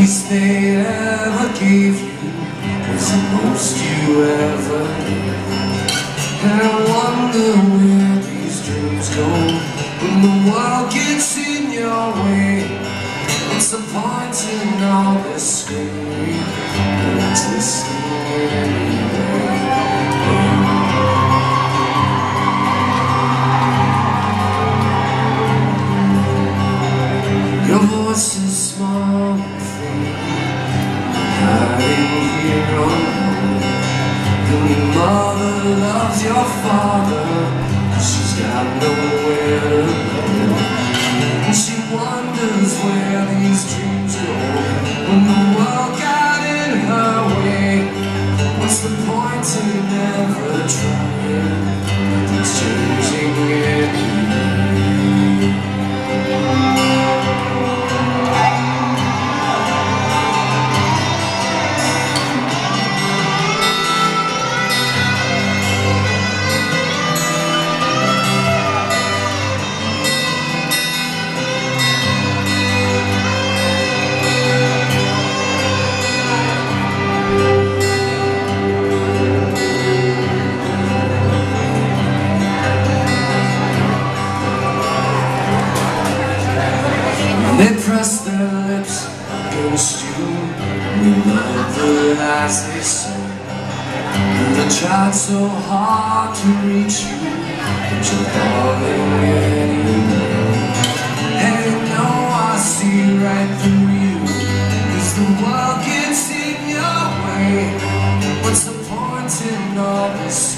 least they ever gave you was the most you ever knew. And I wonder where these dreams go when the world gets in your way. What's the point in all this screaming and existing anyway? Your voice is small and faint, hiding here alone. And your mother loves your father, 'cause she's got nowhere to go. And she wonders where these dreams go when the world got in her way. What's the point in never trying? It's changing anyway. They press their lips against you, we love the lies they say. And they tried so hard to reach you, but you're falling anyway. Hey, no, I see right through you, 'cause the world gets in your way. What's the point in all this?